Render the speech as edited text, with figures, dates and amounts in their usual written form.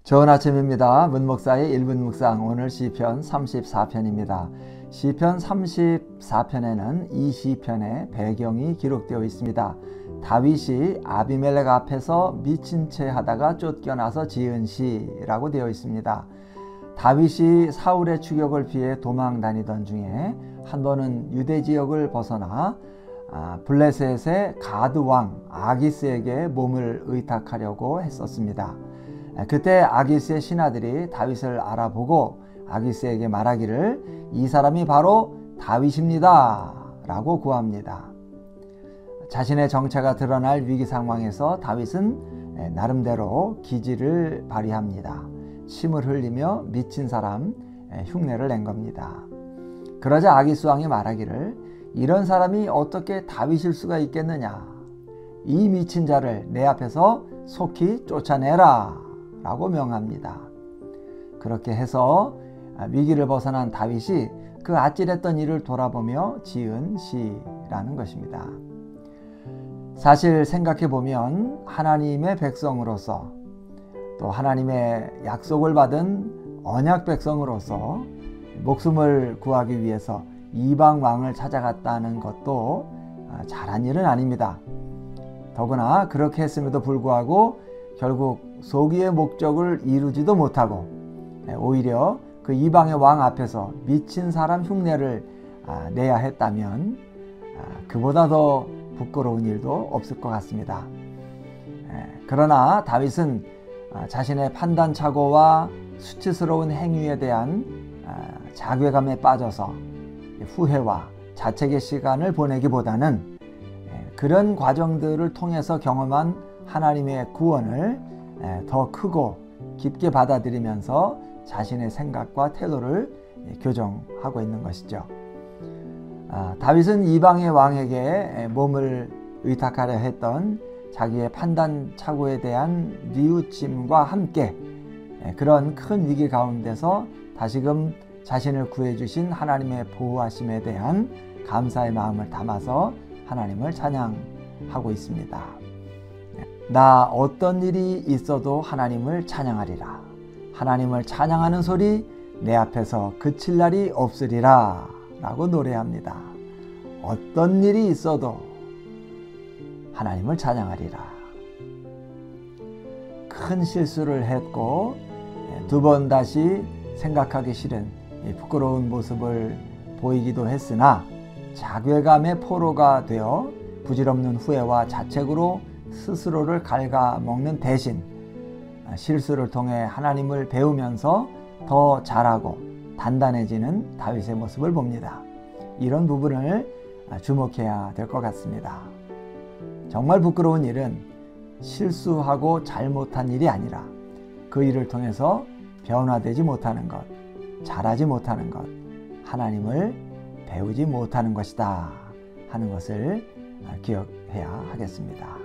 좋은 아침입니다. 문목사의 1분 묵상, 오늘 시편 34편입니다. 시편 34편에는 이 시편의 배경이 기록되어 있습니다. 다윗이 아비멜렉 앞에서 미친 채 하다가 쫓겨나서 지은 시라고 되어 있습니다. 다윗이 사울의 추격을 피해 도망 다니던 중에 한 번은 유대 지역을 벗어나 블레셋의 가드 왕 아기스에게 몸을 의탁하려고 했었습니다. 그때 아기스의 신하들이 다윗을 알아보고 아기스에게 말하기를 이 사람이 바로 다윗입니다 라고 구합니다. 자신의 정체가 드러날 위기 상황에서 다윗은 나름대로 기지를 발휘합니다. 침을 흘리며 미친 사람 흉내를 낸 겁니다. 그러자 아기스 왕이 말하기를 이런 사람이 어떻게 다윗일 수가 있겠느냐, 이 미친 자를 내 앞에서 속히 쫓아내라 라고 명합니다. 그렇게 해서 위기를 벗어난 다윗이 그 아찔했던 일을 돌아보며 지은 시라는 것입니다. 사실 생각해보면 하나님의 백성으로서 또 하나님의 약속을 받은 언약 백성으로서 목숨을 구하기 위해서 이방 왕을 찾아갔다는 것도 잘한 일은 아닙니다. 더구나 그렇게 했음에도 불구하고 결국 소기의 목적을 이루지도 못하고 오히려 그 이방의 왕 앞에서 미친 사람 흉내를 내야 했다면 그보다 더 부끄러운 일도 없을 것 같습니다. 그러나 다윗은 자신의 판단착오와 수치스러운 행위에 대한 자괴감에 빠져서 후회와 자책의 시간을 보내기보다는 그런 과정들을 통해서 경험한 하나님의 구원을 더 크고 깊게 받아들이면서 자신의 생각과 태도를 교정하고 있는 것이죠. 다윗은 이방의 왕에게 몸을 의탁하려 했던 자기의 판단 착오에 대한 뉘우침과 함께 그런 큰 위기 가운데서 다시금 자신을 구해주신 하나님의 보호하심에 대한 감사의 마음을 담아서 하나님을 찬양하고 있습니다. 나 어떤 일이 있어도 하나님을 찬양하리라. 하나님을 찬양하는 소리 내 앞에서 그칠 날이 없으리라 라고 노래합니다. 어떤 일이 있어도 하나님을 찬양하리라. 큰 실수를 했고 두 번 다시 생각하기 싫은 부끄러운 모습을 보이기도 했으나 자괴감의 포로가 되어 부질없는 후회와 자책으로 스스로를 갉아먹는 대신 실수를 통해 하나님을 배우면서 더 잘하고 단단해지는 다윗의 모습을 봅니다. 이런 부분을 주목해야 될 것 같습니다. 정말 부끄러운 일은 실수하고 잘못한 일이 아니라 그 일을 통해서 변화되지 못하는 것, 잘하지 못하는 것, 하나님을 배우지 못하는 것이다 하는 것을 기억해야 하겠습니다.